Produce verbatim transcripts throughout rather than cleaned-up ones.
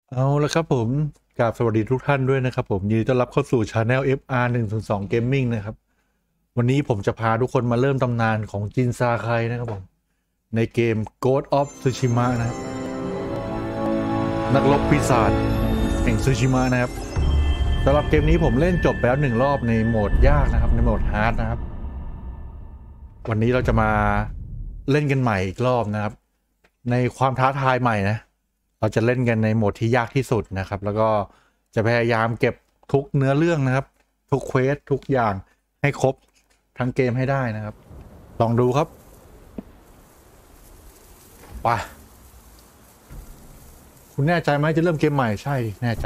เอาละครับผมกราบสวัสดีทุกท่านด้วยนะครับผมยินดีต้อนรับเข้าสู่ Channel เอฟ อาร์ หนึ่งศูนย์สอง Gaming นะครับวันนี้ผมจะพาทุกคนมาเริ่มตำนานของจินซาไคนะครับผมในเกม Ghost of Tsushima นะครับนักรบปีศาจแห่งซูชิมะนะครับสำหรับเกมนี้ผมเล่นจบไปแล้วหนึ่งรอบในโหมดยากนะครับในโหมดฮาร์ดนะครับวันนี้เราจะมาเล่นกันใหม่อีกรอบนะครับในความท้าทายใหม่นะเราจะเล่นกันในโหมดที่ยากที่สุดนะครับแล้วก็จะพยายามเก็บทุกเนื้อเรื่องนะครับทุกเควสทุกอย่างให้ครบทั้งเกมให้ได้นะครับลองดูครับไปคุณแน่ใจไหมจะเริ่มเกมใหม่ใช่แน่ใจ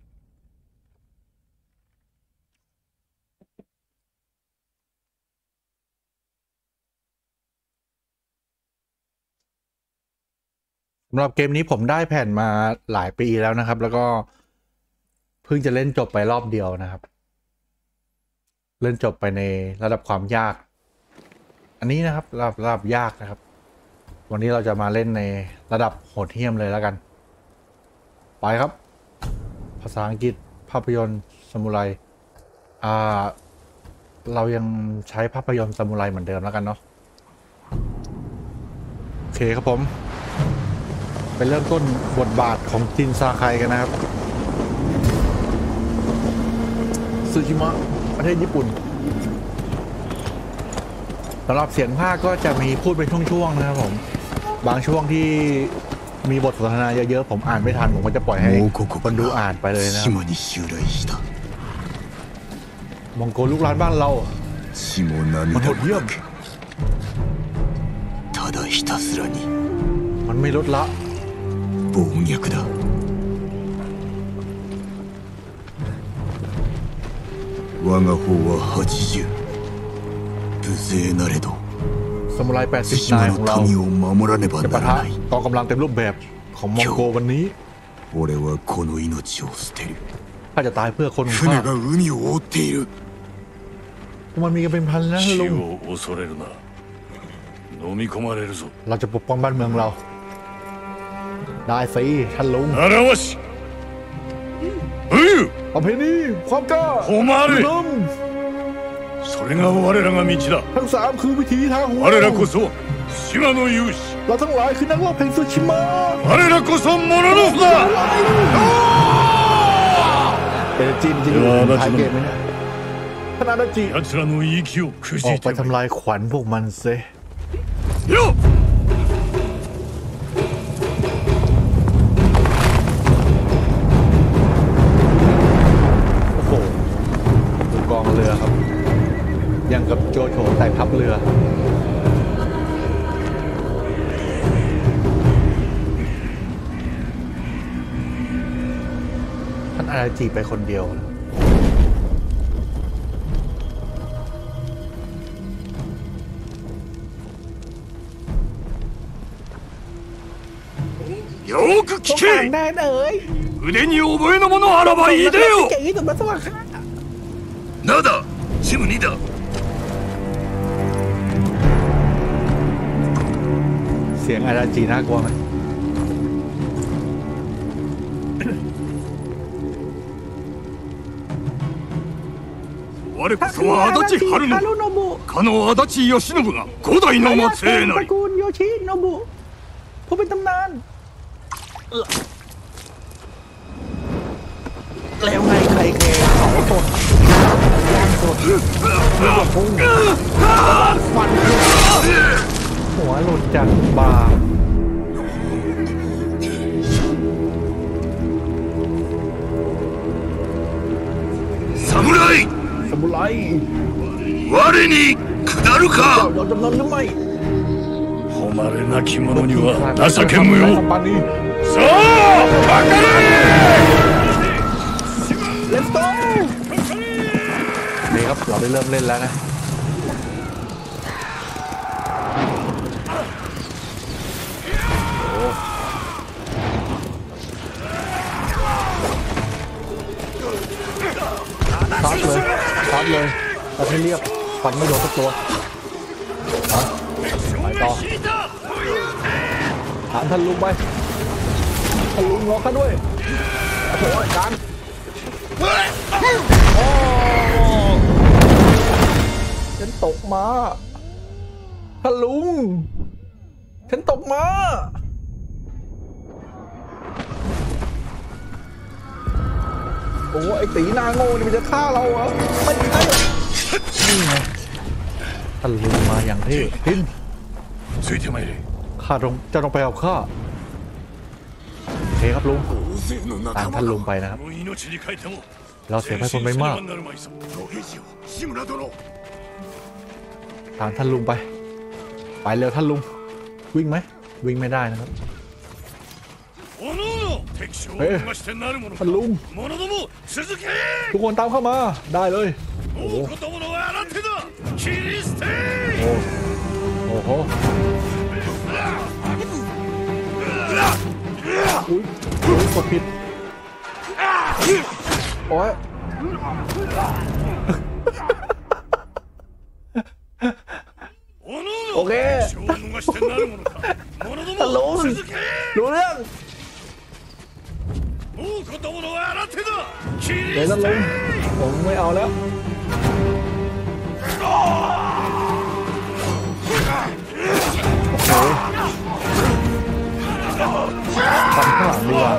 สำหรับเกมนี้ผมได้แผ่นมาหลายปีแล้วนะครับแล้วก็เพิ่งจะเล่นจบไปรอบเดียวนะครับเล่นจบไปในระดับความยากอันนี้นะครับระดับระดับยากนะครับวันนี้เราจะมาเล่นในระดับโหดเหี้ยมเลยแล้วกันไปครับภาษาอังกฤษภาพยนตร์ซามูไรอ่าเรายังใช้ภาพยนตร์ซามูไรเหมือนเดิมแล้วกันเนาะโอเคครับผมไปเริ่มต้นบทบาทของจินซาไคกันนะครับซูชิมะประเทศญี่ปุ่นสำหรับเสียงภาคก็จะมีพูดเป็นช่วงๆนะครับผมบางช่วงที่มีบทสนทนาเยอะๆผมอ่านไม่ทันผมก็จะปล่อยให้คนดูอ่านไปเลยนะครับมองโกลูกหลานบ้านเรามันโหดเยี่ยมมันไม่ลดละ暴虐だ我が方ははちじゅう無勢なれどซามูไรแปดสิบนายของเราจะปะทะกองกำลังเต็มรูปแบบของมองโกวันนี้ข้าจะตายเพื่อคนของข้ามันมีกันเป็นพันนะลุงเราจะปกป้องบ้านเมืองเราได้สิท่านลุงประเพณีความกล้าลุงทั้งสามคือวิธีทางหัวเราทั้งหลายคือนักรบแห่งซูชิมะเป็นจีนจริงๆถ่ายเกมไหมเนี่ยท่านอาณาจิออกไปทำลายขวัญพวกมันเซเรือครับยังกับโจโฉแต่ทัพเรือท่านอาราจิไปคนเดียวよく聞け腕に覚えのものあらばいいでよなだチムにだเสียงอาราจิน่ากลัวไหม我こそは足立春信かの足立義信が五代の末裔なりผู้เป็นตำนานแล้วไงใครแคร์เขาสดย่างสดเลือดพุ่งฟันหัวหลุดจากบ่าซามูไรซามูไร我に下るかเราจำนนหรือไม่誉れなき者には情け無用さあかかれ Let's go นี่ครับเราได้เริ่มเล่นแล้วนะซัดเลยซัดเลยแต่ให้เรียบฟันไม่โดนสักตัวไปต่อถามท่านลุงไปท่านลุงรอข้าด้วยโอ้โหการโอ้ฉันตกมาท่านลุงฉันตกมาโอ้ไอตีนาโง่นี่มันจะฆ่าเราเหรอไม่ใช่นี่ไงท่านลุงมาอย่างที่พินข้าต้องจะต้องไปเอาข้าโอเคครับลุงตามท่านลุงไปนะครับเราเสียไปคนไม่มากตามท่านลุงไปไปเร็วท่านลุงวิ่งไหมวิ่งไม่ได้นะครับเฮ้ยท่านลุงทุกคนตามเข้ามาได้เลยโอ้โหโอ้โหอุ้ยอุ้ยกดผิดโอ้ยโอเคท่านลุงรู้เรื่องเดี๋ยวท่านลุงผมไม่เอาแล้วโอเคฟันข้างหลังดีกว่า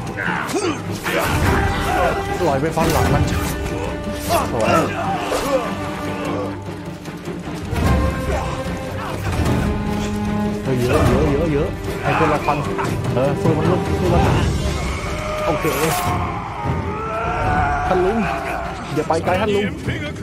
ลอยไปฟันหลังมันสวยเยอะเยอะเยอะเยอะไอ้คนละฟันเออสู้มันลุกสู้มันโอเคท่านลุงอย่าไปไกลท่านลุง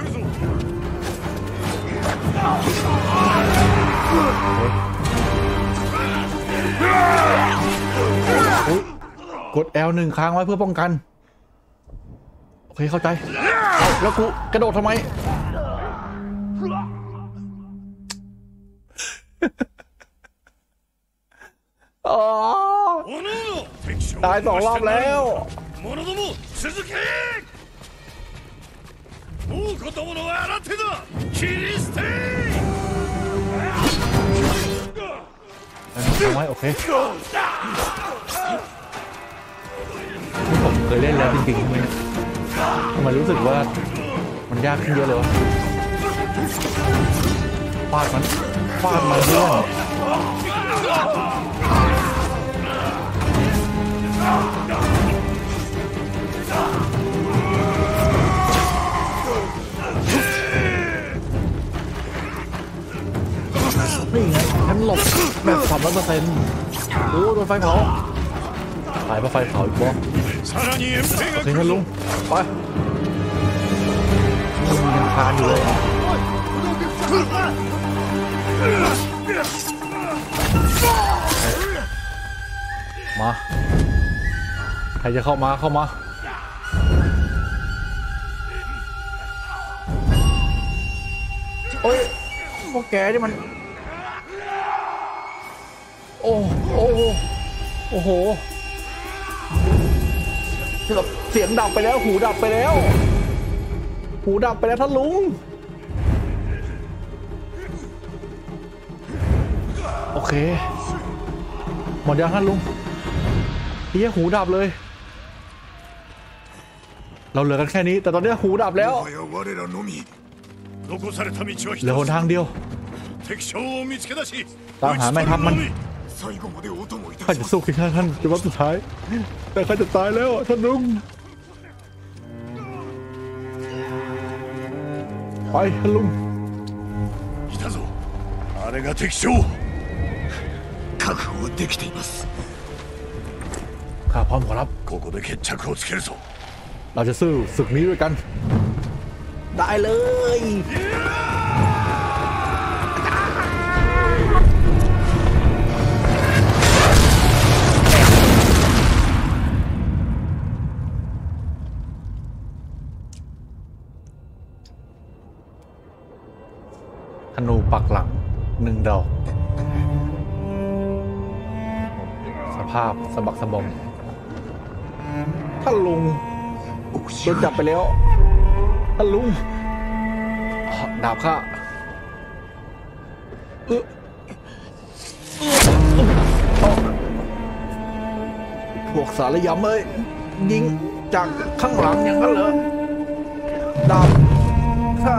กด แอล หนึ่งค้างไว้เพื่อป้องกันโอเคเข้าใจแล้วกูกระโดดทำไมตายสองรอบแล้วทำไมโอเคผมเคยเล่นแล้วจริงๆทำไมทำไมรู้สึกว่ามันยากขึ้นเยอะเลยวะฟาดมันฟาดมันเพื่อนนี่ไงฉันหลบแบบสามร้อยเปอร์เซ็นต์โอ้โดนไฟเผาตายเพราะไฟเผาอีกบ่ถึงกันลุงไปมันยังคานอยู่เลยมาใครจะเข้ามาเข้ามาโอ้ยพวกแกนี่มันโอ้โอ้โอ้โหเสียงดับไปแล้วหูดับไปแล้วหูดับไปแล้วท่านลุงโอเคหมดยังท่านลุงเฮียหูดับเลยเราเหลือกันแค่นี้แต่ตอนนี้หูดับแล้วเหลือหนทางเดียวตามหาแม่ทัพมันข้าจะสู้เพียงแค่ท่านจนวันสุดท้ายแต่ข้าจะตายแล้วท่านลุงไปท่านลุงข้าพร้อมขอรับเราจะสู้ศึกนี้ด้วยกันได้เลยธนูปักหลังหนึ่งดอกสภาพสะบักสะบอมท่านลุงโดนจับไปแล้วท่านลุงดาบข้าเออพวกสารยำเอ้ยยิงจากข้างหลังอย่างนั้นเหรอดาบข้า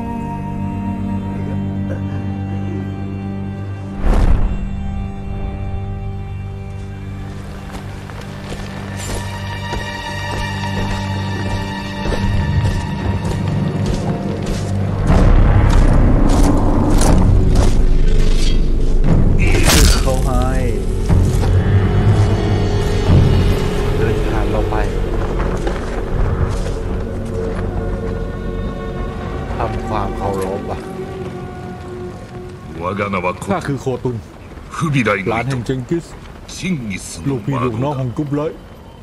เขาให้เดินผ่านเราไปทำความเคารพอ่ะข้าคือโคตุนหลานแห่งเจงกิสลูกพี่ลูกน้องของกุบไล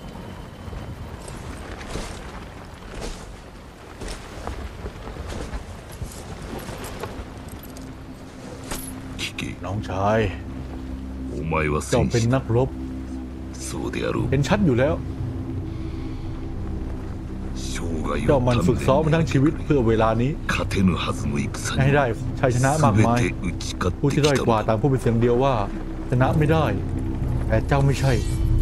น้องชายเจ้าเป็นนักรบเป็นชัดอยู่แล้วเจ้ามันฝึกซ้อมมาทั้งชีวิตเพื่อเวลานี้ให้ได้ชัยชนะมากมายผู้ที่ด้อยกว่าต่างพูดเป็นเสียงเดียวว่าชนะไม่ได้แต่เจ้าไม่ใช่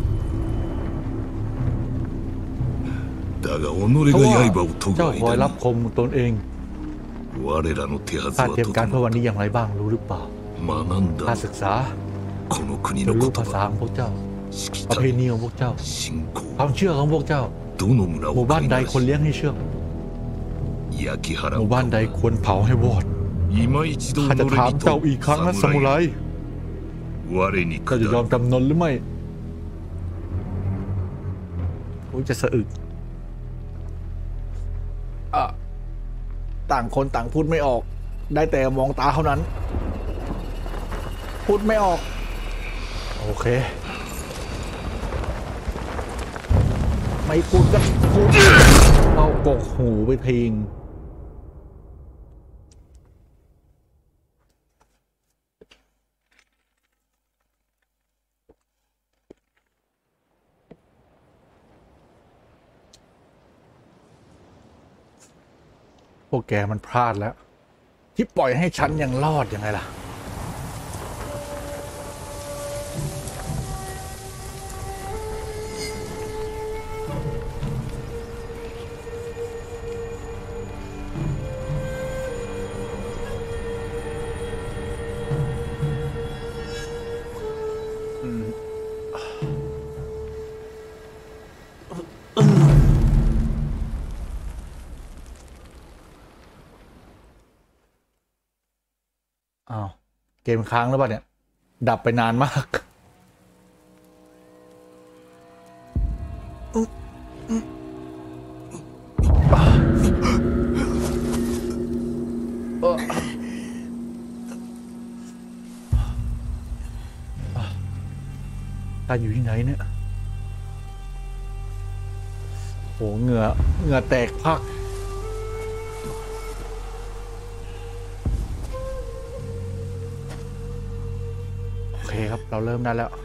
เพราะว่าเจ้าคอยรับคมตนเองข้าเตรียมการเพื่อวันนี้อย่างไรบ้างรู้หรือเปล่าข้าศึกษาจนรู้ภาษาของพวกเจ้าประเพณีของพวกเจ้าความเชื่อของพวกเจ้าหมู่บ้านใดควรเลี้ยงให้เชื่องหมู่บ้านใดควรเผาให้วอดข้าจะถามเจ้าอีกครั้งนะซามูไรเจ้าจะยอมจำนนหรือไม่โอ้ยจะสะอึกอ่ะต่างคนต่างพูดไม่ออกได้แต่มองตาเท่านั้นพูดไม่ออกโอเคไม่พูดก็พูดเอากกหูไปทิ้งพวกแกมันพลาดแล้วที่ปล่อยให้ฉันยังรอดยังไงล่ะอ้าวเกมค้างแล้วป่ะเนี่ยดับไปนานมากตาอยู่ที่ไหนเนี่ยโหเหงื่อเหงื่อแตกพักโอเคครับเราเริ่มได้แล้ว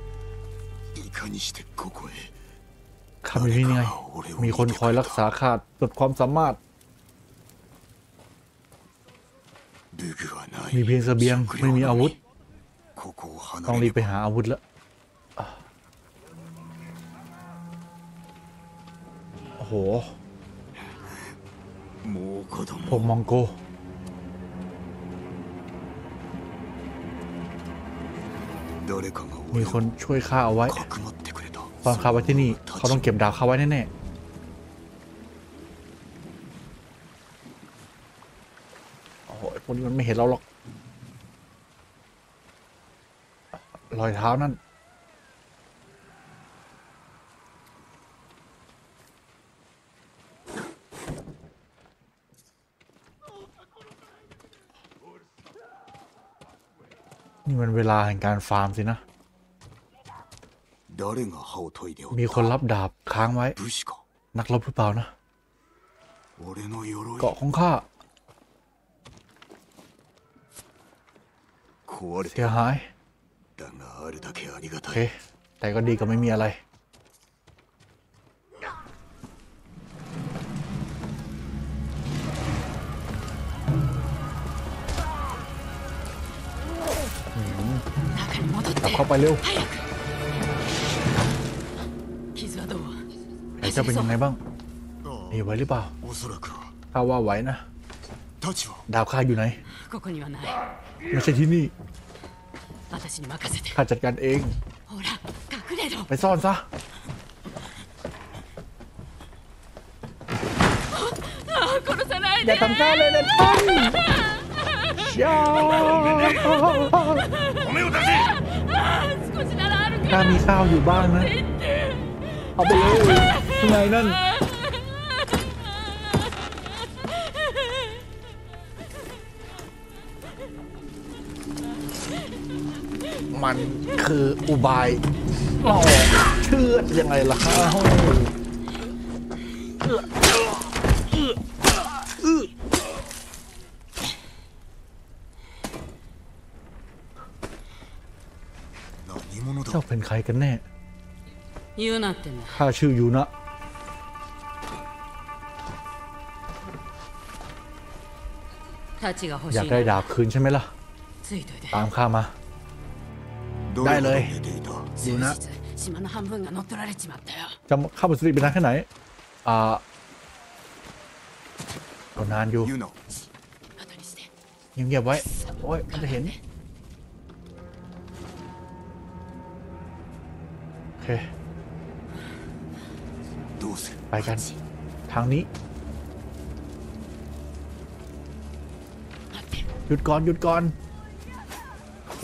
ข้าอยู่ที่นี่ไงมีคนคอยรักษาข้าสุดความสามารถมีเพียงเสบียงไม่มีอาวุธต้องรีบไปหาอาวุธแล้วโอ้โหผมมองโกมีคนช่วยข้าเอาไว้ตอนข้าไว้ที่นี่เขาต้องเก็บดาวข้าไว้แน่ๆโอ้โหพวกนี้มันไม่เห็นเราหรอกรอยเท้านั่นนี่มันเวลาแห่งการฟาร์มสินะมีคนรับดาบค้างไว้นักรบหรือเปล่านะเกาะของข้าเสียหายโอเคแต่ก็ดีกว่าไม่มีอะไรกลับเข้าไปเร็วจะเป็นยังไงบ้างあมีไว้หรือเปล่าあおそらくはถ้าว่าไหวนะ太刀はดาวข้าอยู่ไหนここにはない。 ไม่ใช่ที่นี่私に任せて。 ข้าจัดการเองほら、隠れろ。 ไปซ่อนซะ殺さないอย่าで。 ทำข้าเลยนะท่านอย่า米を出せ少しならあるข้าから。 มีข้าวอยู่บ้างนะ เอาไปเลยข้างในนั่น มันคืออุบายหลอกเชื่อดยังไงล่ะครับ何者だเจ้าเป็นใครกันแน่言うなってんだ。 ข้าชื่อยูนะ太刀が欲อยากしいได้ならดาบคืนใช่ไหมล่ะついといて。 ตามข้ามาどれほど寝ていた先日島の半分が乗っ取られちまったよ。 จะเข้าไปสติเป็นนานแค่ไหน อ่าก็นานอยู่ユナ後にして。 เงียบๆไว้ โอ้ยมันจะเห็น โอเคどうするไปกัน ทางนี้待って。 หยุดก่อน หยุดก่อน โห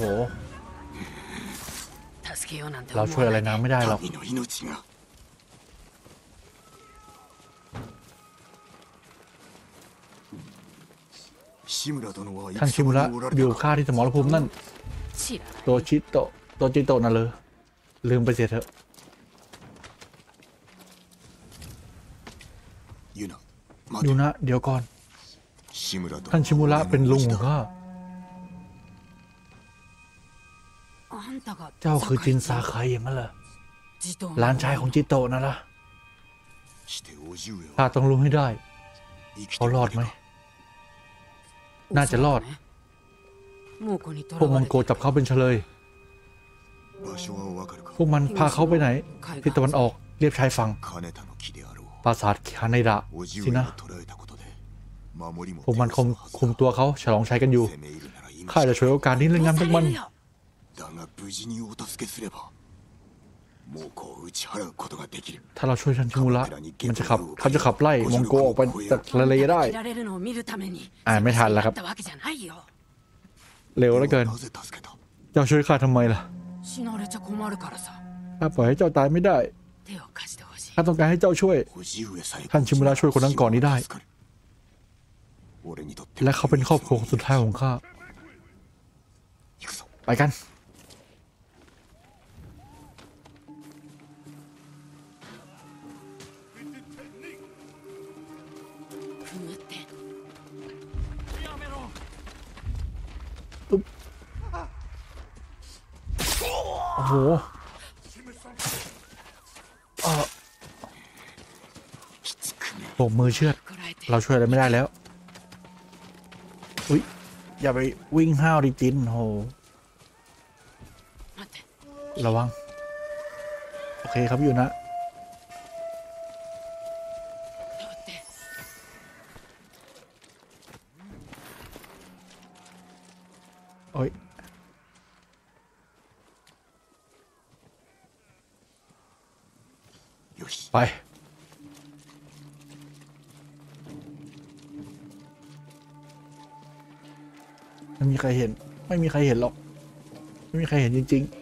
助けようなんてเรา思ช่วยわอะไรないで。 นางไม่ได้หรอก民の命が志村殿はท่านชิมุระ戦場におられอยู่たかข้าที่สมรภูมินั่น知らない。 โตชิโตะโตจิโตะน่ะเลยลืมไปเสียเถอะユナ待ยูてนะ เดี๋ยวก่อน志村殿ท่านชิมุระเป็นลุงของข้าあんたがเจ้าคือจินซาไคอย่างนั้นเหรอ地頭หลานชายของจิโตะนั่นล่ะして叔父上ข้าはต้องรู้ให้ได้生きてเขารอดไหม น่าจะรอด猛虎に囚พวกมわองれโกจับเขาเป็นเฉลย場所はお分かるかพวกมันพาเขาไปไหน ทิศตะวันออกเรียบชายฝั่ง金田の木であろうปราสาทคาไนดะ叔父สิ上นะを捕らえたことで守りもพวกมันคุมคุมตัวเขาฉลองชัยกันอยู่攻め入るなら今ข้าจะช่วยโอกาสนี้เล่นงานพวกมันだが無事にお助けすれば猛虎を打ち払うことができるถ้าเราช่วยท่านชิมุระมันจะขับเขาจะขับไล่มองโกออกไปจากทะเลได้切られるのを見るためにอ่านไม่ทันแล้วครับやったわけじゃないよ。 เร็วเหลือเกินなぜ助けたเจ้าช่วยข้าทำไมล่ะ死なれちゃ困るからさ。 ข้าปล่อยให้เจ้าตายไม่ได้手を貸してほしい。 ข้าต้องการให้เจ้าช่วย叔父上さえท่านชิมุระช่วยคนนั้นก่อนนี้ได้俺にとってและเขาเป็นครอบครัวคนสุดท้ายของข้า行くぞไปกันふむって。 โอ้โหเอ่อきつくねโบกมือเชือดこらえて。 เราช่วยอะไรไม่ได้แล้ว อุ้ย อย่าไปวิ่งห้าวดิจินโห待って。 ระวัง โอเคครับอยู่นะ待って。 โอ้ยよしไป ไม่มีใครเห็น ไม่มีใครเห็นหรอก ไม่มีใครเห็นจริง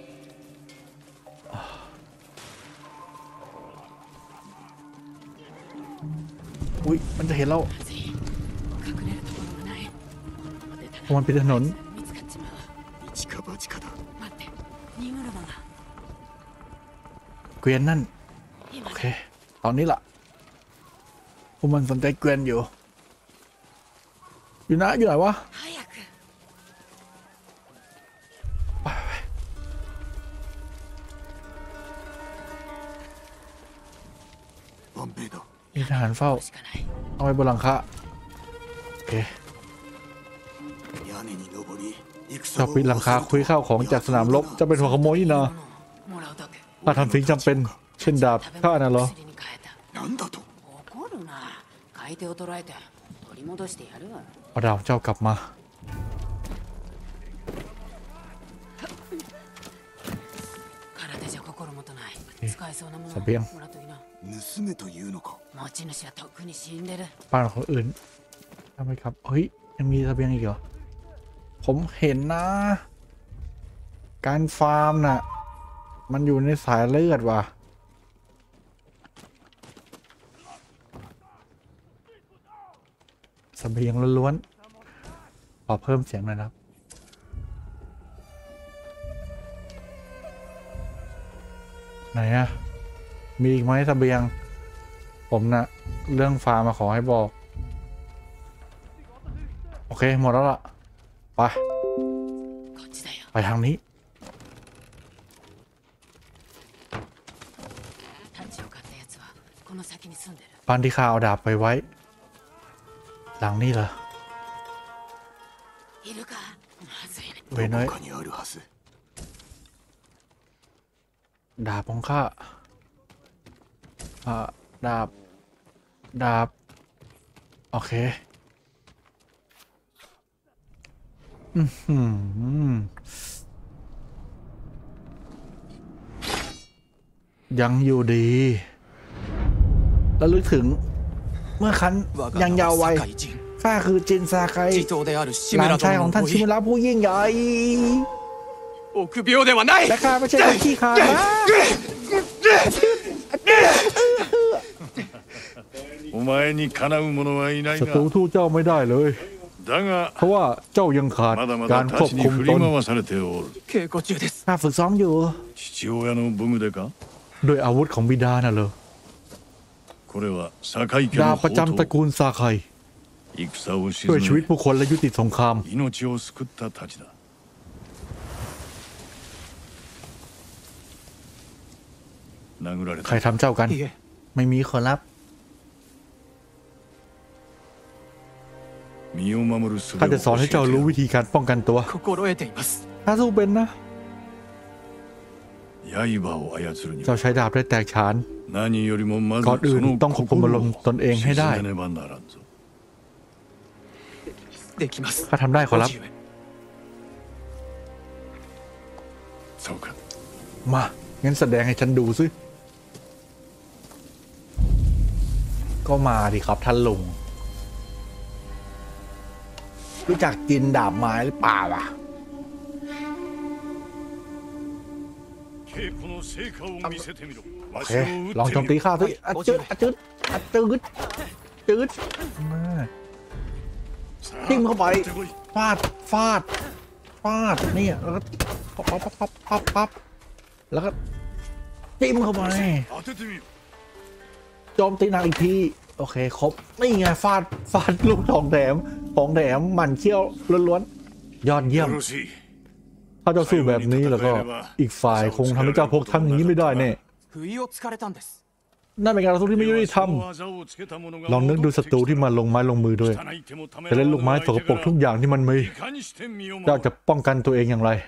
ๆ อุ้ย มันจะเห็นเราまずい。隠れるところがない。出たเพราะมันปิดถนน見つかっちまう。 一か八かだ待って。荷車が。 เกวียนนั่น今โอเค ตอนนี้ล่ะ พวกมันสนใจเกวียนอยู่ อยู่นะ อยู่ไหนวะ早く。 ไปไป万兵だมีทหารเฝ้าしかない。 เอาไปบนหลังคาโอเค屋根に登り戦เจ้าปิดหลังคาคุยข้าวของจากสนามรบจะเป็นหัวขโมยนี่นะもらうだけ。 ถ้าทำสิ่งจำเป็น เช่นดาบข้าน่ะเหรอ薬に変えた。 何なんだと。 怒るな。買い手を捕らえて取り戻してやる。 เอาดาวเจ้ากลับมา体じゃ心もとない。使えそうなものเสบียงもらっときな。 盗めというのか。 持ち主はとっくに死んでる。 บ้านของคนอื่นทำไมครับเฮ้ยยังมีเสบียงอีกเหรอผมเห็นนะ การฟาร์มน่ะมันอยู่ในสายเลือดว่ะเสบียงล้วนๆขอเพิ่มเสียงหน่อยนะครับไหนอะมีอีกไหมเสบียงผมนะเรื่องฟาร์มมาขอให้บอกโอเคหมดแล้วล่ะไปこっちだよ。 ไปทางนี้タッチを買ったやつはこの先に住んでる。 บ้านที่ข้าเอาดาบไปไว้ หลังนี้เหรอいるか。まずいね。 เว้ยどน้อยこかにあるはず。 ดาบของข้าอ่าดาบ ดาบ โอเค อือหือยังอยู่ดี แล้วลึกถึง เมื่อครั้นยังยาววัยข้าคือจินซาไคหลานชายของท่านชิมุระผู้ยิ่งใหญ่臆病ではない。 และข้าไม่ใช่คนขี้ขลาดนะお前にかなう者はいないศัตรูが。 ทู่เจ้าไม่ได้เลยだがเพราะว่าเจ้ายังขาดまだまการだควบ太刀にคุม振ตりน回されておる。 稽古中です。 ข้าฝึกซ้อมอยู่父親の武具でか。 โดยอาวุธของบิดาน่ะเลยこれは堺家ดาのบประ宝จำตระ刀。 กูลซาไค戦をช่วยชีวิต鎮めผู้คนและยุติสงคราม命を救った太刀だ。殴られใครた。 ทำเจ้ากันいえ、 ไม่มีขอรับ身を守る術ข้าจะสอนを教ให้えてเจ้าやรู้るวิธีการป้องกันตัว心得ています。 ข้าสู้เป็นนะ刃を操るにเจ้าはใช้ดาบได้แตกฉาน何よりもまずก่อนอื่นそのต้องควบคุมอารมณ์ตนเองให้ได้鎮めねばならんぞ。 できます。 ข้าทำได้ขอรับ叔父上そうか。 มา งั้นแสดงให้ฉันดูสิ ก็มาดิครับท่านลุง รู้จักกินดาบไม้หรือเปล่าวะ稽古の成果を見せてみろ。 โอわเคしを撃ลองってโจมみตีろ。 ข้าสิอะจืดอะจืดอะจืดจืดมาさทิ่มเข้าไป撃ってこい。 ฟาด ฟาด ฟาด นี่แล้วก็ปั๊บปั๊บปั๊บปั๊บปั๊บแล้วก็จิ้มเข้าไป当ててみろ。 โจมตีหนักอีกที โอเค ครบ นี่ไง ฟาด ฟาดลูกทองแถมของแถมหมั่นเขี้ยวล้วนๆ ยอดเยี่ยよมろしい。 ถ้าเจ้าสู้แบบนี้แล้วก็อีกฝ่ายคงทำให้เจ้าพกทำอย่างนี้ไม่ได้แน่不意をつかれたんです。 นั่นเป็นการต่อสู้ที่ไม่ยุติธรรม ลองนึกดูศัตรูที่มาลงไม้ลงมือด้วย จะเล่นลูกไม้สกปรกทุกอย่างที่มันมี เจ้าจะป้องกันตัวเองอย่างไร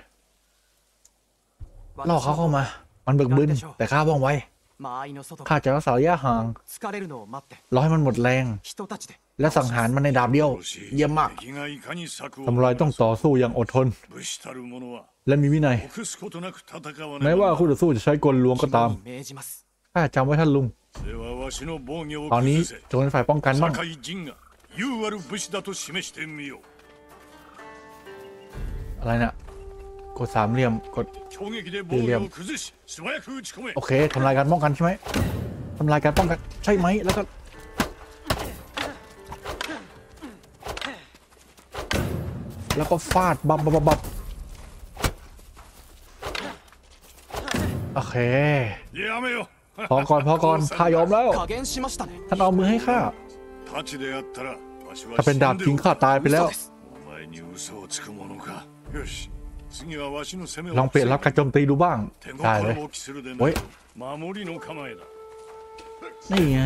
ล่อเขาเข้ามา มันเบิกบึนแต่ข้าว่องไว間合いの外かข้าจะรักษาระยะห่าง疲れるのを待ってรอให้มันหมดแรง人たちでและสังหารมันในดาบเดียว เยี่ยมมากทำลายต้องต่อสู้อย่างอดทน และมีวินัย แม้ว่าคู่ต่อสู้จะใช้กลลวงก็ตาม命じます。 ข้าจำไว้ท่านลุง ตอนนี้จงเป็นฝ่ายป้องกันบ้าง อะไรน่ะ กดสามเหลี่ยม กด โอเคทำลายการป้องกันใช่ไหมทำลายการป้องกันใช่ไหมแล้วก็ แล้วก็ฟาดบับบับบับโอเค พอก่อนพอก่อนข้ายอมแล้ว加減しましたね。 ท่านเอามือให้ข้า ถ้าเป็นดาบทิ้งข้าตายไปแล้ว嘘です。 ลองเปลี่ยนรับการโจมตีดูบ้าง ได้เลยเฮ้ย นี่ไง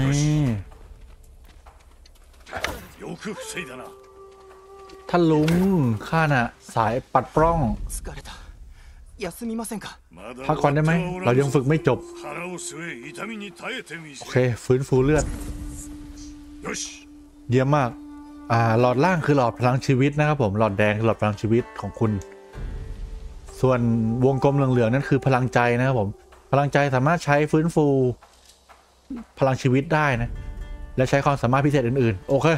ท่านลุงข้าน่ะ สายปัดปล้อง疲れた。 休みませんか。 พักก่อนได้ไหมเรายังฝึกไม่จบ腹を据え痛みに耐えてみせโอเค ฟื้นฟูเลือดよしเยี่ยมมากอ่าหลอดล่างคือหลอดพลังชีวิตนะครับผมหลอดแดงคือหลอดพลังชีวิตของคุณ ส่วนวงกลมเหลืองๆนั่นคือพลังใจนะครับผมพลังใจสามารถใช้ฟื้นฟูพลังชีวิตได้นะและใช้ความสามารถพิเศษอื่นๆโอเค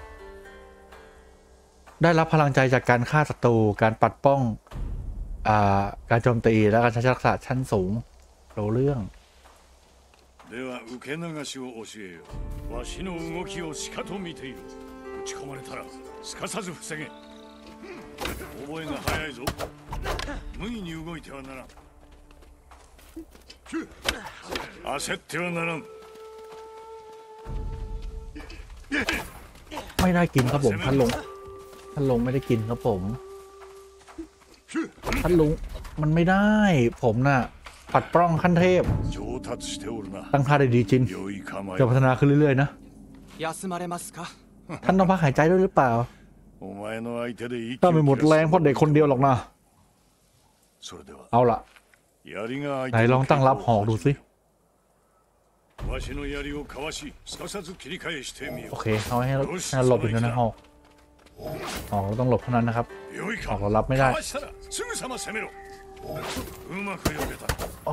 ได้รับพลังใจจากการฆ่าศัตรูการปัดป้องอ่าการโจมตีและการใช้ทักษะชั้นสูงรู้เรื่องでは受け流しを教えようわしの動きをしかと見ている打ち込まれたらすかさず防げ覚えが早いぞ無意に動いてはならん焦ってはならんไม่ได้กินครับผมท่านลุงท่านลุงไม่ได้กินครับผมท่านลุงมันไม่ได้ผมน่ะปัดป้องขั้นเทพตั้งท่าได้ดีจริงจะพัฒนาขึ้นเรื่อยๆนะท่านต้องพักหายใจด้วยหรือเปล่าถ้าไม่หมดแรงเพราะเด็กคนเดียวหรอกนะเอาล่ะไหนลองตั้งรับหอกดูสิโอเคเอาให้ให้หลบอีกแล้วนะหอกหอกเราต้องหลบเท่านั้นนะครับหอกเรารับไม่ได้อ๋อ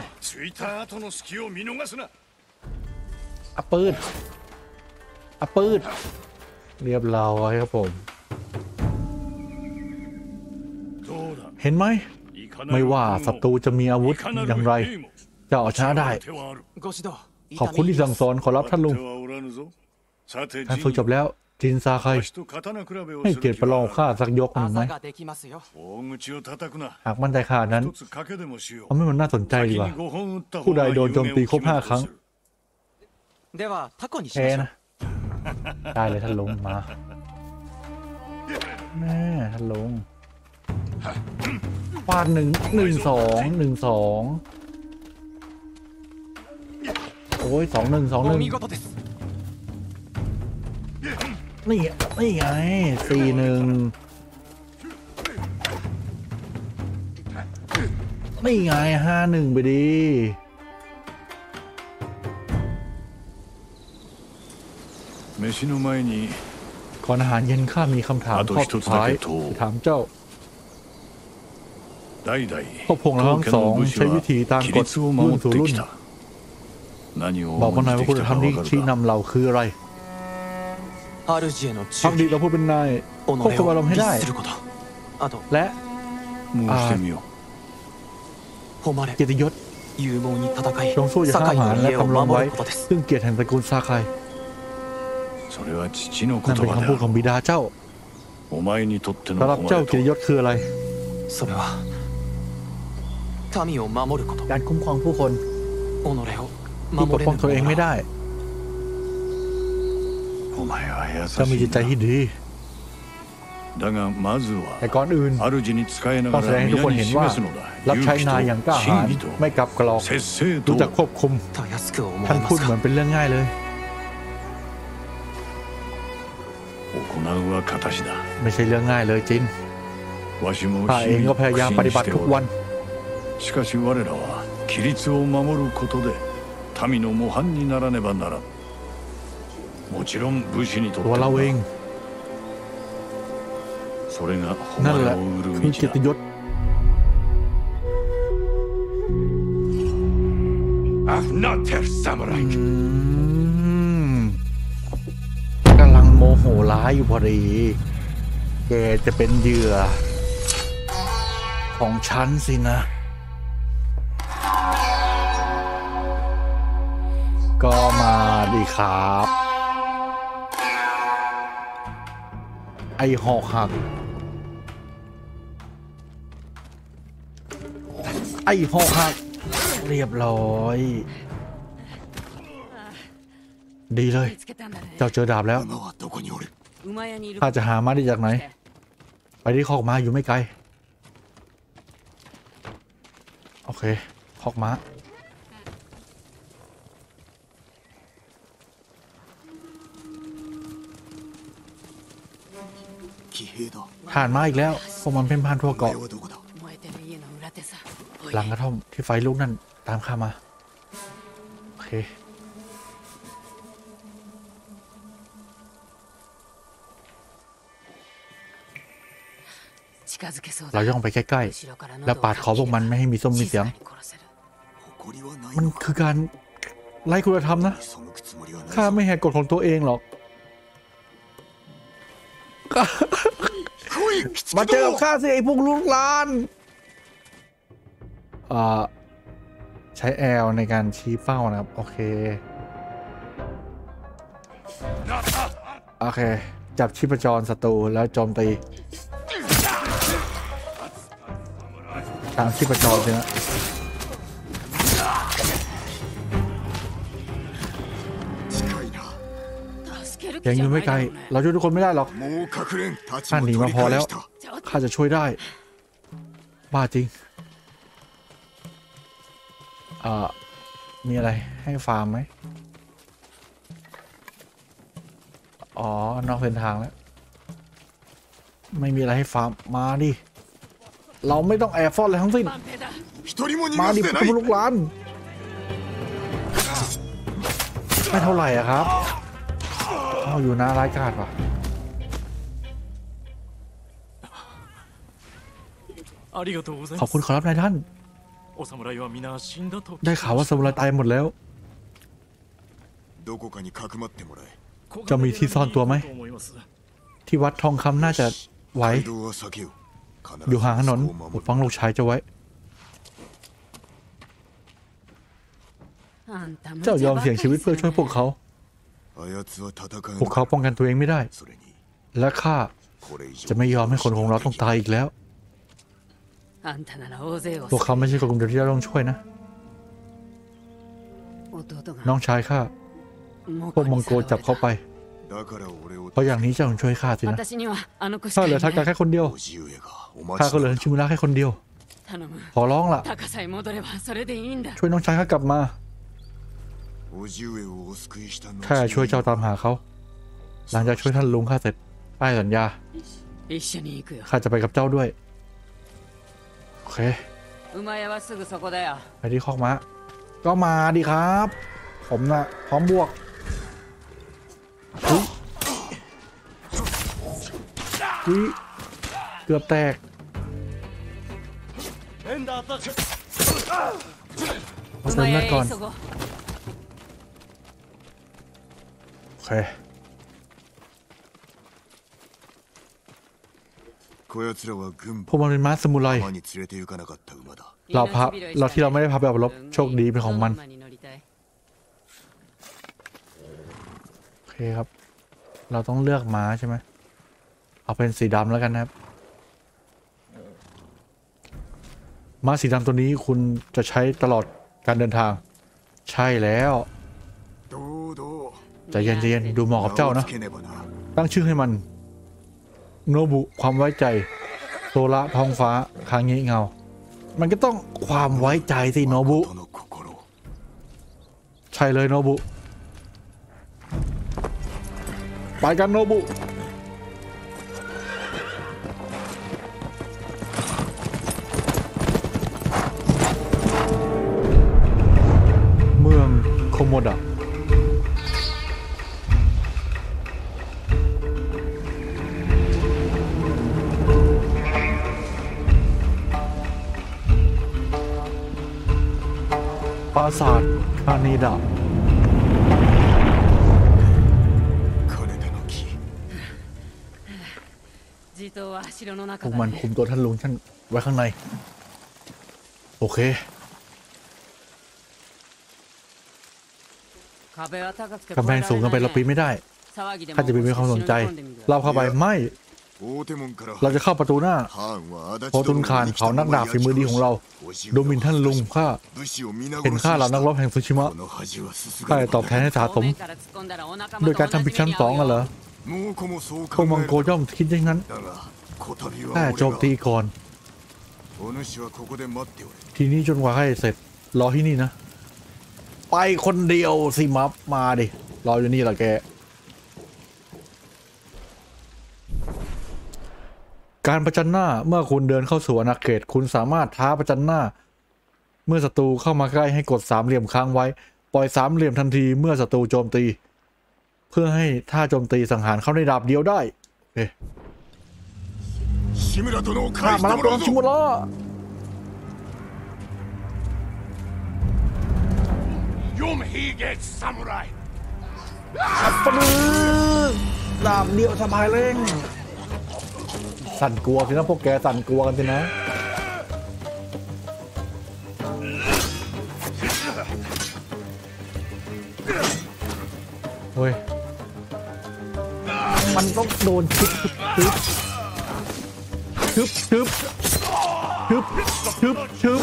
อะปืดอะปืดเรียบร้อยครับผมเห็นไหมไม่ว่าศัตรูจะมีอาวุธอย่างไรจะเอาชนะได้ขอบคุณที่สั่งสอนขอรับท่านลุงท่านฝึกจบแล้วจินซาไคให้เกียรติประลองข้าสักยกหนึ่งไหมหากมั่นใจข้านั้นทำให้มันน่าสนใจดีกว่าผู้ใดโดนโจมตีครบห้าครั้งแพ้นะได้เลยท่านลุงมาแม่ท่านลุงฟาดหนึ่งหนึ่งสองหนึ่งสองโอ้ยสองหนึ่งสองหนึ่งนี่นี่ไงสี่หนึ่งนี่ไงห้าหนึ่งไปดีก่อนอาหารเย็นข้ามีคำถามข้อสุดท้ายถามเจ้าพวกพงษ์ทั้งสองใช้วิธีตามกฎรุ่นสู่รุ่นบอกมาหน่อยว่าคุณธรรมที่ชี้นำเราคืออะไรพักดีเราพูดเป็นนายควบคุมอารมณ์ให้ได้และเกียรติยศจงสู้อย่าฆ่าหารและทำลงไว้ซึ่งเกียรติแห่งตระกูลซาไคนั่นเป็นคำพูดของบิดาเจ้าสำหรับเจ้าเกียรติยศคืออะไรการคุ้มครองผู้คนที่ปกป้องตัวเองไม่ได้จะมีจิตใจที่ดีแต่ก่อนอื่นต้องแสดงให้ทุกคนเห็นว่ารับใช้นายอย่างกล้าหาญไม่กลับกรอกรู้จักควบคุมท่านพูดเหมือนเป็นเรื่องง่ายเลยไม่ใช่เรื่องง่ายเลยจินข้าเองก็พยายามปฏิบัติทุกวันしかし我らは規律を守ることで民の模範にならねばならん。もちろん武士にとってตัวเราเองそれがนั่นแหละคือเกียรติยศアフナテルซามูไรกำลังโมโหร้ายอยู่พอดีแกจะเป็นเหยื่อของฉันสินะก็มาดีครับไอหอกหักไอหอกหักเรียบร้อยดีเลยเจ้าเจอดาบแล้วข้าจะหามาได้จากไหนไปที่คอกม้าอยู่ไม่ไกลโอเคคอกม้าผ่านมาอีกแล้วพวกมันเพ่นพ่านทั่วเกาะหลังกระท่อมที่ไฟลุกนั่นตามข้ามาโอเคเราย่องไปใกล้ๆแล้วปาดคอพวกมันไม่ให้มีส้มมีเสียงมันคือการไล่คุณธรรมนะข้าไม่แหกกฎของตัวเองหรอกมาเจอกับข้าสิไอ้พวกลูกหลานอ่าใช้แอลในการชี้เป้านะครับโอเคโอเคจับชีพจรศัตรูแล้วโจมตีทางชีพจรเลยนะยังอยู่ไม่ไกลเราช่วยทุกคนไม่ได้หรอกข้าหนีมาพอแล้วข้าจะช่วยได้บ้าจริงอ่ามีอะไรให้ฟาร์มไหมอ๋อนอกเส้นทางแล้วไม่มีอะไรให้ฟาร์มมาดิเราไม่ต้องแอบซ่อนอะไรทั้งสิ้นมาดิพวกลูกหลานไม่เท่าไหร่อะครับเอาอยู่นะร้ายกาจว่ะขอบคุณขอรับนายท่านได้ข่าวว่าซามูไรตายหมดแล้วจะมีที่ซ่อนตัวไหมที่วัดทองคำน่าจะไว้อยู่ห่างถนนปกป้องลูกชายเจ้าไว้เจ้ายอมเสี่ยงชีวิตเพื่อช่วยพวกเขาพวกเขาป้องกันตัวเองไม่ได้และข้าจะไม่ยอมให้คนของเราต้องตายอีกแล้วพวกเขาไม่ใช่กลุ่มเดียวที่เราต้องช่วยนะน้องชายข้าพวกมองโกจับเขาไปเพราะอย่างนี้เจ้าต้องช่วยข้าสินะข้าเหลือทักกะแค่คนเดียวข้าก็เหลือชิมุระแค่คนเดียวขอร้องล่ะช่วยน้องชายข้ากลับมาข้าช่วยเจ้าตามหาเขาหลังจากช่วยท่านลุงข้าเสร็จป้ายสัญญาข้าจะไปกับเจ้าด้วยโอเคไปที่คอกม้าก็มาดิครับผมนะพร้อมบวกอุ้ยเกือบแตกเอาเติมเลือดก่อนโอเคพวกมันเป็นม้าสมุไรเราพาเราที่เราไม่ได้พาไปอบรมโชคดีเป็นของมันโอเคครับเราต้องเลือกม้าใช่ไหมเอาเป็นสีดำแล้วกันนะครับม้าสีดำตัวนี้คุณจะใช้ตลอดการเดินทางใช่แล้วใจเย็นใจเย็นดูเหมาะกับเจ้านะตั้งชื่อให้มันโนบุความไว้ใจโซระท้องฟ้าคางงี้เงามันก็ต้องความไว้ใจสิโนบุใช่เลยโนบุไปกันโนบุเมืองโคโมดะปราสาทคาเนดะพวกมันคุมตัวท่านลุงท่านไว้ข้างในโอเคกำแพงสูงกันไปเราปีนไม่ได้ข้าจะปีนไม่ความสนใจเราเข้าไปไม่เราจะเข้าประตูหน้าโฮตุนคานเขานักดาบฝีมือดีของเราโดมินท่านลุงข้าเห็นข้าเหล่านักรบแห่งซูชิมะข้าจะตอบแทนให้สาสมโดยการทำผิดชั้นสองกันเหรอพวกมังโกย่อมคิดอย่างนั้นแต่โจมตีก่อนทีนี้จนกว่าข้าจะเสร็จรอที่นี่นะไปคนเดียวสิมัฟมาดิรออยู่นี่แหละแกการประจันหน้าเมื่อคุณเดินเข้าสู่อาณาเขตคุณสามารถท้าประจันหน้าเมื่อศัตรูเข้ามาใกล้ให้กดสามเหลี่ยมค้างไว้ปล่อยสามเหลี่ยมทันทีเมื่อศัตรูโจมตีเพื่อให้ท่าโจมตีสังหารเข้าในดาบเดียวได้เอ๊ะ志村殿をข้า返しมาてรับもตัวらうชิมุぞระ Yom Hige Samurai ปลือดาบเดียวสบายเร่งสั่นกลัวสินะพวกแกสั่นกลัวกันสินะเฮ้ยมันต้องโดนชึบชึบชึบชึบชึบชึบชึบ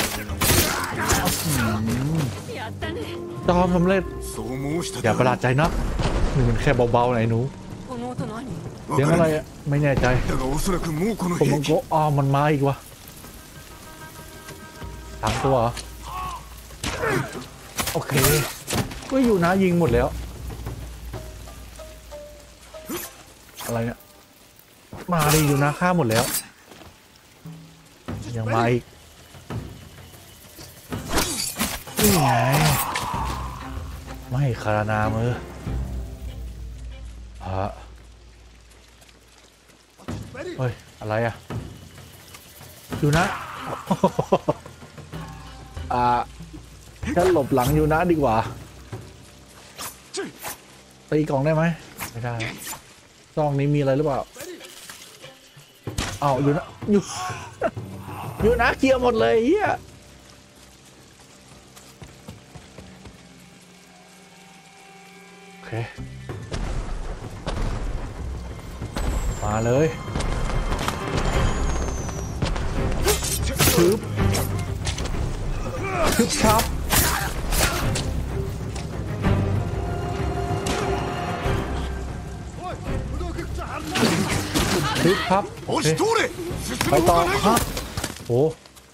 やったねจอมสำเร็จそう申したอย่าประหลาดใจนักนี่มันแค่เบาๆไหนหนูこの音何เสียงอะไรอะไม่แน่ใจだがおそらくもうこのผมมั兵ง器โกอ๋อมันมาอีกวะสามตัวเหรอโอเคก็อยู่นะยิงหมดแล้วอะไรเนี่ยมาดิอยู่นะฆ่าหมดแล้วยังมาอีกนี่ไงไม่คารนามือฮะเฮ้ยอะไรอ่ะอยู่นะ อ่าฉันหลบหลังอยู่นะดีกว่าตีกล่องได้ไหมไม่ได้ซองนี้มีอะไรหรือเปล่าอ้าวอยู่นะอยู่ อยู่นะเคลียร์หมดเลยเฮียโอเคมาเลยชึบชึบชับชึบครับโอおเคし通れ進ไปむต่อほかないฮะぞโอ้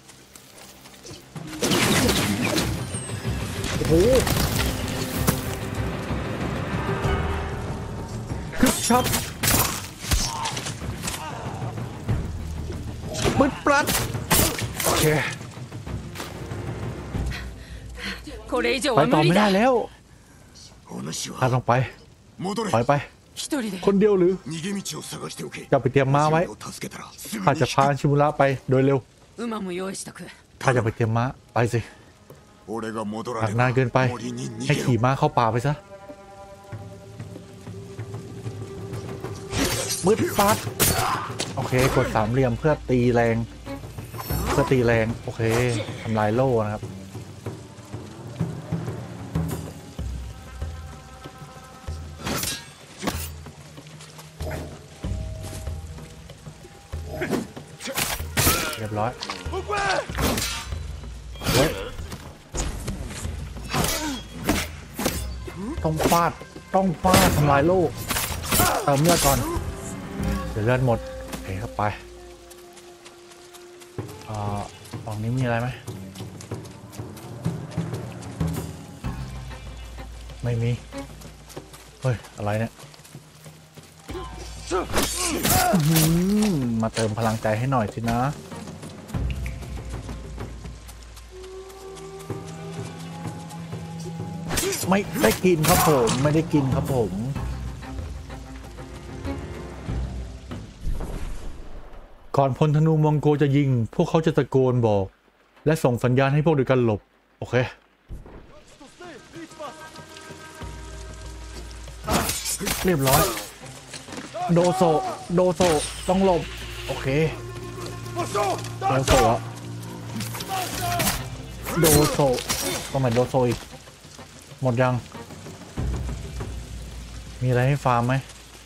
โหคึบชับบึดปลัดโอเคこれ以上ไปはต่อ無理ไม่ได้だแล้วお主พาはต้องไป戻れถอยไป一人でคนเดียวหรือ逃げ道を探しておけจะไปเตรียมม้าไว้を助けたらすぐข้าにจะ引พาくชิมุระไปโดยเร็ว馬も用意しとくข้าจะไปเตรียมม้าไปสิ俺が戻らหากれนานばเกินไป森に逃ให้げขี่ろม้าเข้าป่าไปซะมืดปัดโอเคกดสามเหลี่ยมเพื่อตีแรงเพื่อตีแรงโอเคทำลายโล่นะครับเรียบร้อยเฮ้ยต้องฟาดต้องฟาดทำลายโล่เติมเลือดก่อนเดี๋ยวเลือดหมดโอเคครับไปอ่าฝั่งนี้มีอะไรไหมไม่มีเฮ้ยอะไรเนี่ยอื้อหือมาเติมพลังใจให้หน่อยสินะไม่ได้กินครับผมไม่ได้กินครับผมก่อนพลธนูมองโกจะยิงพวกเขาจะตะโกนบอกและส่งสัญญาณให้พวกเดียวกันหลบโอเคเรียบร้อยโดโซโดโซต้องหลบโอเคโดโซอะโดโซต้องไหนโดโซอีกหมดยังมีอะไรให้ฟาร์มไหม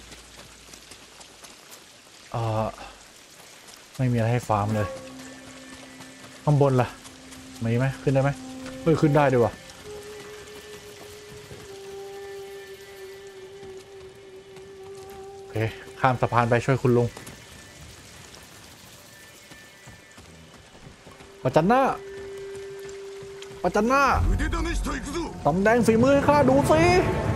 เอ่อไม่มีอะไรให้ฟาร์มเลยข้างบนล่ะมีไหมขึ้นได้ไหมเฮ้ยขึ้นได้ด้วยวะโอเคข้ามสะพานไปช่วยคุณลุงประจันหน้าประจันหน้า腕試しと行くぞตำแดงฝีมือให้ข้าดูสิ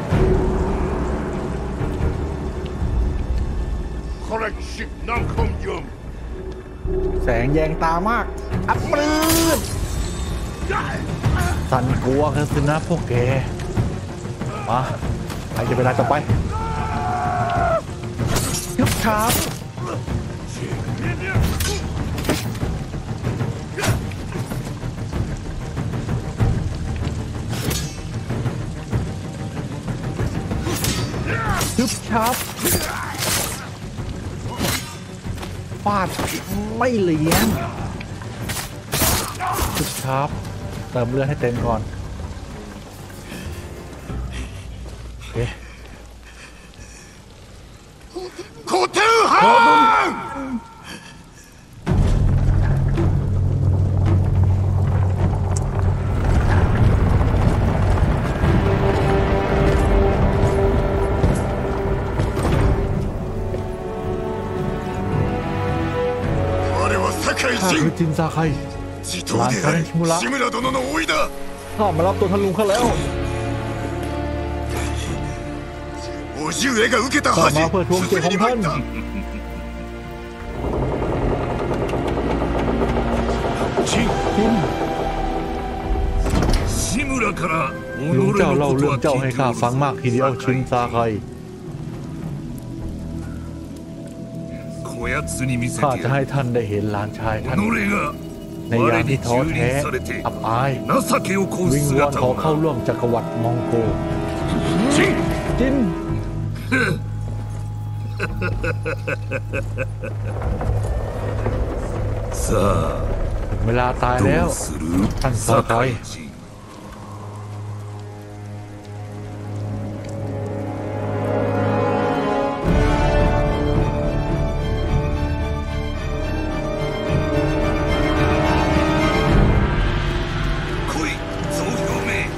Correction non conjum แสงแยงตามากอัปปรืดสั่นกลัวกันสินะพวกแกมาใครจะเวลาต่อไปยุบช้ายุบช้าฟาดไม่เลี้ยงยุบช้าเติมเลือดให้เต็มก่อนโอเค固定班我は酒井ข้าคือ陣จินซาไค地頭である志村殿の甥だข้ามารับตัวท่านลุงข้าแล้ว叔父上が受けたข้า恥มาเพื่อทวงเกียรติของท่าน陣จิน志村から己ลุงเจ้าのเล่าことเรื่องはเจ้า聞ให้いてข้าおるฟังมากทีเดียวชินซาไคこやつに見せてข้าจะやให้るท่านได้เห็นหลานชายท่าน己がในยามที่ท้อแท้อับอาย情けをこうวิงวอน姿ขอをเข้าร่วมจักรวรรดิมองโก陣จินさあถึงเวลาตายแล้วどうするท่านซาไค酒井陣来い増票名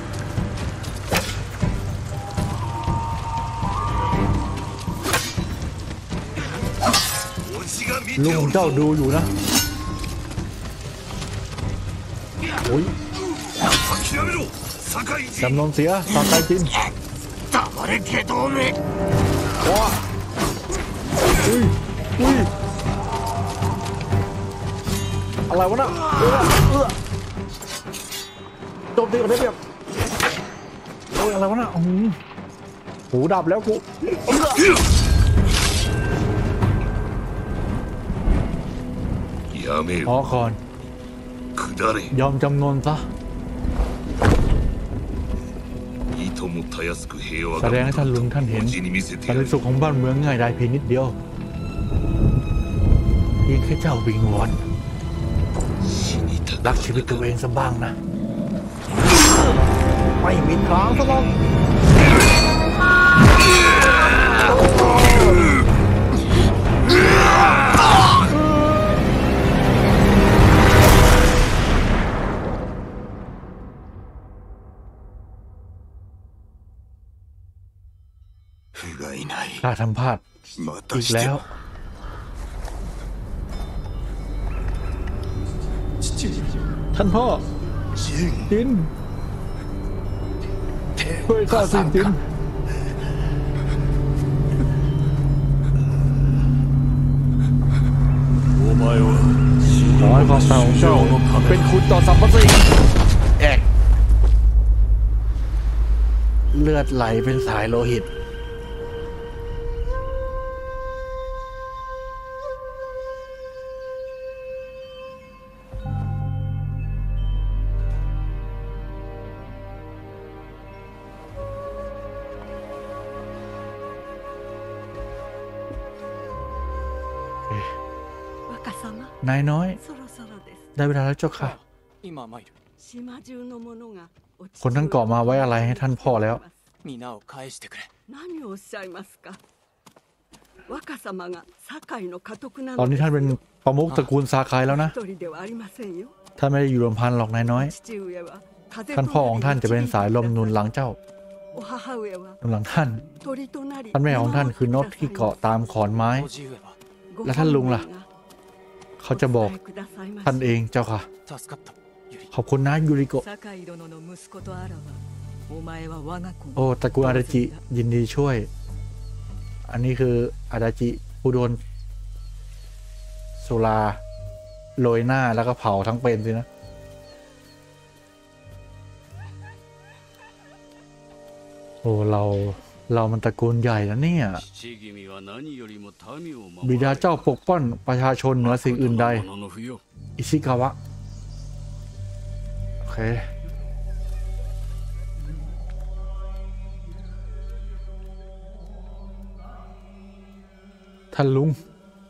おじが見ลุてงおるเจ้าぞดูอยู่นะโอ้ย諦めろ酒井陣จำนนเสียซาไคจิน黙れ祁答めว้าอุ้ยอุ้ยอะไรวะน่ะเออเออโจมตีก่อนได้เปรียบโอ้ยอะไรวะน่ะอืมหูดับแล้วกูเออやめพอよก่อน下れยอมจำนนซะいともたやすく平和แสดงให้ท่านลุงท่านเห็นおじに見せてสัやนるติสุขของบ้านเมืองง่ายได้เพียงนิดเดียวเพียงแค่เจ้าวิงวอน死にたรักชีวิตตัวเองสักบ้างนะ ไม่มีทางซะหรอก不甲斐ないข้าทำพลาดまたอีกしてแล้ว ท่านพ่อジンจินช่วยข้าสิจินお前はขอให้ความตายของเจ้าเป็นคุณต่อสัมปสิแอกเลือดไหลเป็นสายโลหิต若様นายน้อยそろそろですได้เวลาแล้วเจ้าค่ะ今参る島中の者がお父คนทั้งเกาะมาไว้อะไรให้ท่านพ่อแล้ว皆を返してくれ何をおっしゃいますか若様が堺の家督なตอนのนี้でท่านเป็นประมุขตระกูลซาคายแล้วนะ一人ではありませんよท่านไม่ได้อยู่ลำพันหรอกนายน้อย父上は風ท่านพ่อของท่านจะเป็นสายลมหนุนหลังเจ้าお母上はหนุนหลังท่าน鳥となりท่านแม่ของท่านคือนกที่เกาะตามขอนไม้叔父上はแล้วท่านลุงล่ะ เขาจะบอกท่านเองเจ้าค่ะ助かったユリขอบคุณนะยูริโกะ堺殿の息子とあらばお前は我が子โอ้ตระกูลอาดาจิยินดีช่วย อันนี้คืออาดาจิผู้โดนสุราโรยหน้าแล้วก็เผาทั้งเป็นสินะโอ้เราเรามันตระกูลใหญ่แล้วเนี่ยบิดาเจ้าปกป้องประชาชนเหนือสิ่งอื่นใดอิชิกาวะโอเคท่านลุง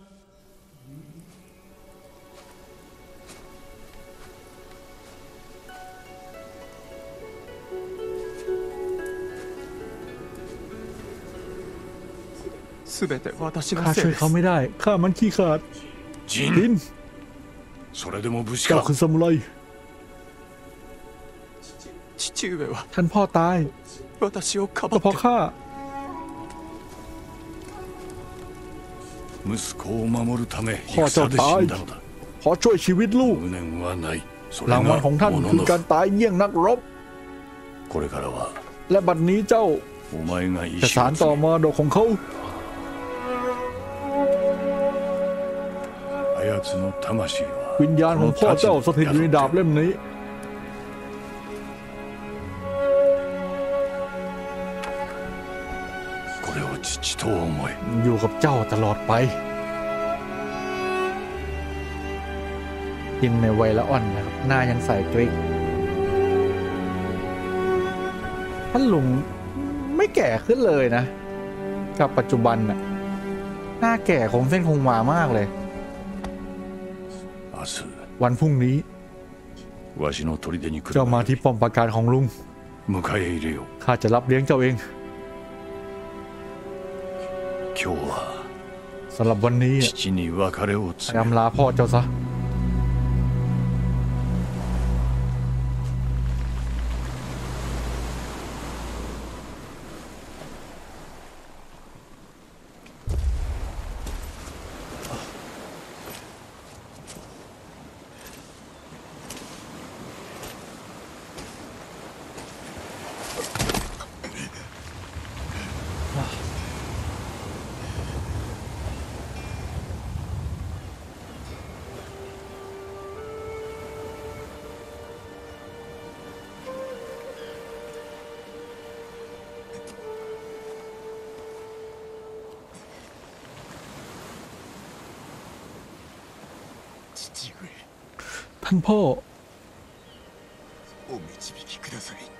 すべて私のข้าせいช่วยですเขาไม่ได้ข้ามันขี้ขาดジดินンそれでも武士เจ้าかคือซามูไร父上はท่านพ่อตาย私をかばก็っเพราะてข้า息子を守るためพ่อเจ้า戦でตา死ยんだのだขอช่วยชีวิตลูก無念はないそれรางวัลがของท่านものคือのการตายเยี่ยงนักรบこれからはและบัดนี้เจ้าお前が意จะ志สานをต่อ継ぎมรดกของเขาあやつの魂はวิญญาณของพ่อเจ้าสถิตอยู่ในดาบเล่มนี้これを父と思えอยู่กับเจ้าตลอดไปยินในวัยละอ่อนนะครับหน้ายังใสกริกท่านลุงไม่แก่ขึ้นเลยนะ กับปัจจุบันน่ะหน้าแก่คงเส้นคงวามากเลย明日วันพรุ่งนี้わしの砦に来るเจ้ามาที่ป้อมปราการของลุง迎え入れようข้าจะรับเลี้ยงเจ้าเอง今日はสำหรับวันนี้父に別れを告げอำลาพ่อเจ้าซะ父上ท่านพ่อお導きください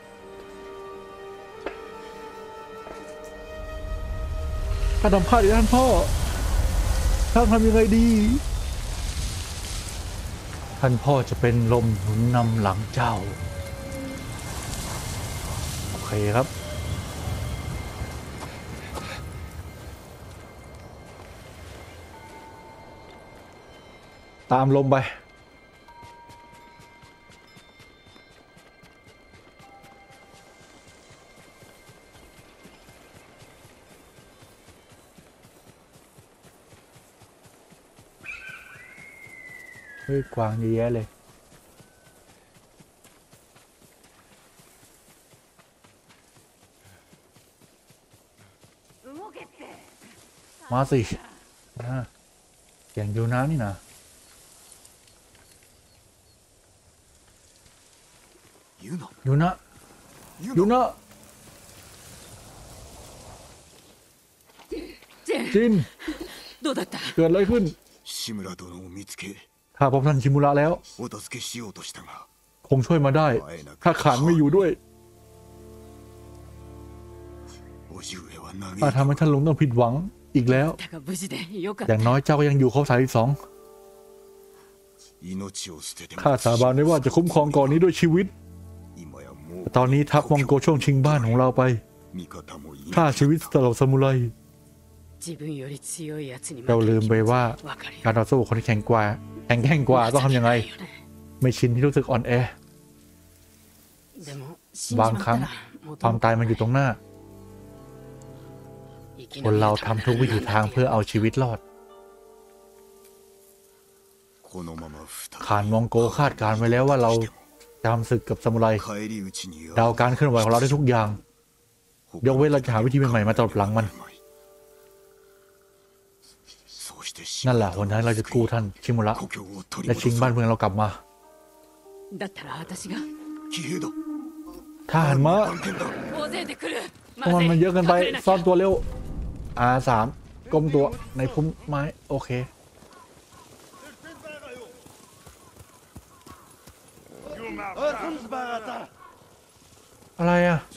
ข้าทำพลาดอีกท่านพ่อท่านทำยังไงดี ท่านพ่อจะเป็นลมหนุนนำหลังเจ้า โอเคครับ ตามลมไป เฮ้ย กวางเยอะแยะเลย มาสินะเสียงยูนะนี่นะ言うなยูนะยูนะจินどうだった？ เกิดอะไรขึ้น志村殿を見つけข้าพบท่านชิมุระแล้วお助けしようとしたがคงช่วยมาได้ ถ้าขานไม่อยู่ด้วย叔父上は嘆いข้าたทำให้ท่านลุงต้องผิดหวังอีกแล้วだが無事でよかっอた。 ย่างน้อยเจ้าก็ยังอยู่ครบสามสิบสอง命を捨ててもข้าสาบานไว้ว่าจะคุ้มครองก่อนนี้ด้วยชีวิต今やもうแต่ตอนนี้ทัพมองโกช่วงชิงบ้านของเราไป味方もいなฆ่าย ชีวิตตลอดซามูไร自分より強いやつに負けเราลืมไปว่าわかるよ。 การต่อสู้กับคนที่แข็งกว่าแข็งแกร่งกว่าต้องทำยังไง ไม่ชินที่รู้สึกอ่อนแอでも死んじบาまงっครั้たงら元ความตายมันอยู่ตรงหน้า生きคน延びเราるทำためทุกวิถีทางเพื่อเอาชีวิตรอดこのまま二ขานมองโกคาดการณ์ไว้แล้วว่าเราจะทำศึกกับซามูไร人帰り討ちにเดาการเคลื่อนไหวของเราได้ทุกอย่าง ยกเว้นเราจะหาวิธีใหม่ๆมาตลบหลังมันそうしてนั่นแหละวันนั้นเราจะกู้ท่านชิมุระ故郷を取りและชิงบ้าน戻เมืองเรากลับมาだったら私がす騎兵だทหารม้า番犬だ大勢で来る。 พวกมันมันเยอะเกินไปซ่อนตัวเร็ว อาร์ สาม ก้มตัวในพุ่มไม้โอเคอะไรอ่ะ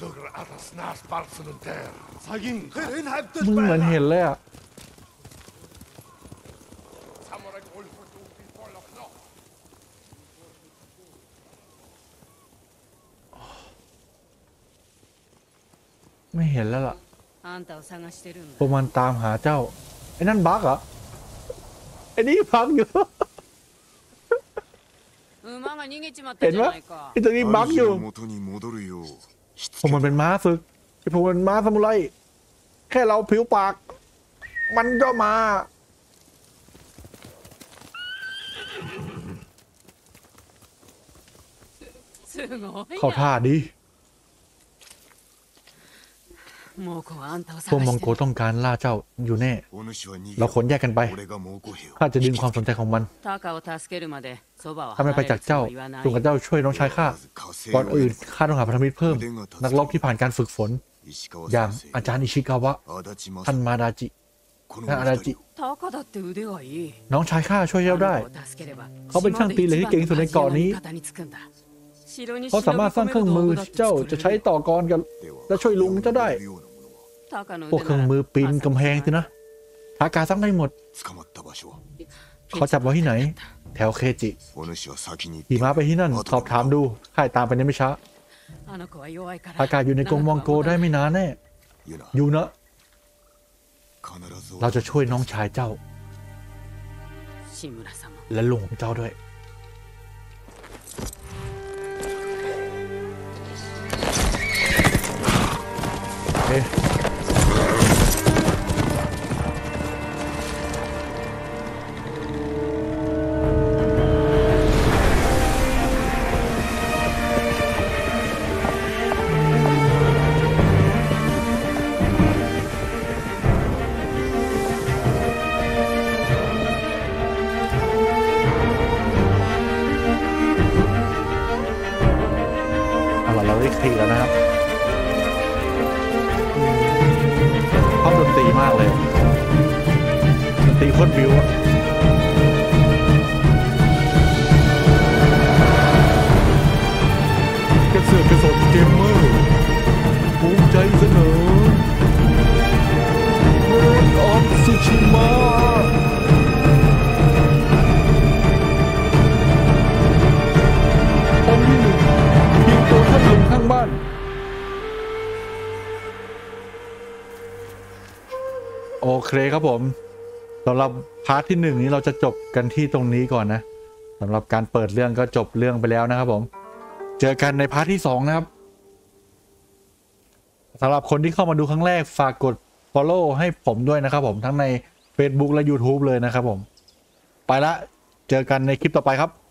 มึงเหมือนเห็นเลยอ่ะไม่เห็นแล้วล่ะพวกมันตามหาเจ้าไอ้นั่นบั๊กเหรอไอ้นี่บั๊กอยู่ เห็นปะไอ้ตัวนี้บั๊กอยู่พวกมันเป็นม้าฝึกไอ้พวกมันม้าซามูไรแค่เราผิวปากมันก็มาเข้าท่าดีพวกมองโกต้องการล่าเจ้าอยู่แน่เราขนแยกกันไปข้าจะดึงความสนใจของมันถ้าไม่ไปจากเจ้าลุงกับเจ้าช่วยน้องชายข้าก่อนอื่นข้าต้องหาพันธมิตรเพิ่มนักรบที่ผ่านการฝึกฝนอย่างอาจารย์อิชิกาวะท่านมาดาจิท่านอาดาจิน้องชายข้าช่วยเจ้าได้เขาเป็นช่างตีเหล็กที่เก่งที่สุดในเกาะนี้เขาสามารถสร้างเครื่องมือเจ้าจะใช้ต่อกรกันและช่วยลุงเจ้าได้พวกเครื่องมือปีนกำแพงสินะทากาสร้างได้หมดเขาจับไว้ที่ไหนแถวเคจิขี่ม้าไปที่นั่นสอบถามดูข้าตามไปในไม่ช้าทากาอยู่ในกรงมองโกได้ไม่นานแน่อยู่นะเราจะช่วยน้องชายเจ้าและลุงของเจ้าด้วยเอ๊ะเอาล่ะเราได้คลีกแล้วนะครับชอบดนตรีมากเลยดนตรีโคตรบิวอะกระเสือกกระสนเกมเมอร์ภูมิใจเสนอเมืองออฟซูชิมะตอนนี้เพียงตัวท่านลุงข้างบ้านโอเคครับผมสำหรับพาร์ทที่หนึ่งนี้เราจะจบกันที่ตรงนี้ก่อนนะสำหรับการเปิดเรื่องก็จบเรื่องไปแล้วนะครับผมเจอกันในพาร์ทที่สองนะครับสำหรับคนที่เข้ามาดูครั้งแรกฝากกด follow ให้ผมด้วยนะครับผมทั้งใน Facebook และ YouTube เลยนะครับผมไปละเจอกันในคลิปต่อไปครับ